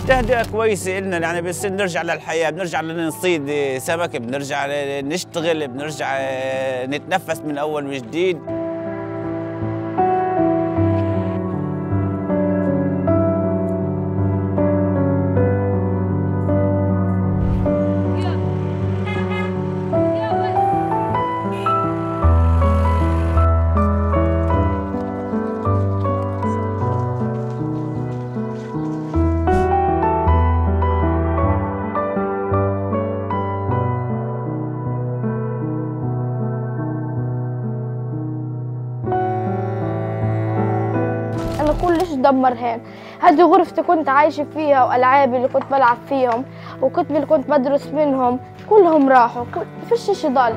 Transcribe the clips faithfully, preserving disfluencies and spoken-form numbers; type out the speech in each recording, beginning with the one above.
تهدئة كويسة إلنا يعني، بس نرجع للحياة، بنرجع نصيد سمك، بنرجع نشتغل، بنرجع نتنفس من أول وجديد. أنا كلش دمر هين. هذه غرفتي كنت عايشة فيها، وألعابي اللي كنت بلعب فيهم، وكتبي اللي كنت بدرس منهم كلهم راحوا، كل... فيش شي ضل.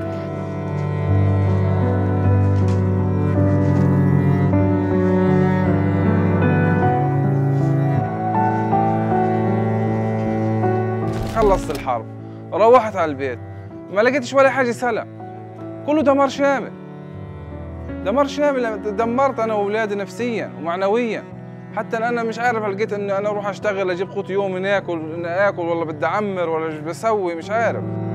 خلصت الحرب روحت على البيت، ما لقيتش ولا حاجة سلام، كله دمار شامل. دمار شامل، دمرت انا واولادي نفسيا ومعنويا. حتى انا مش عارف، لقيت اني انا اروح اشتغل اجيب قوت يومي ناكل، اكل والله بدي اعمر ولا بسوي، مش عارف.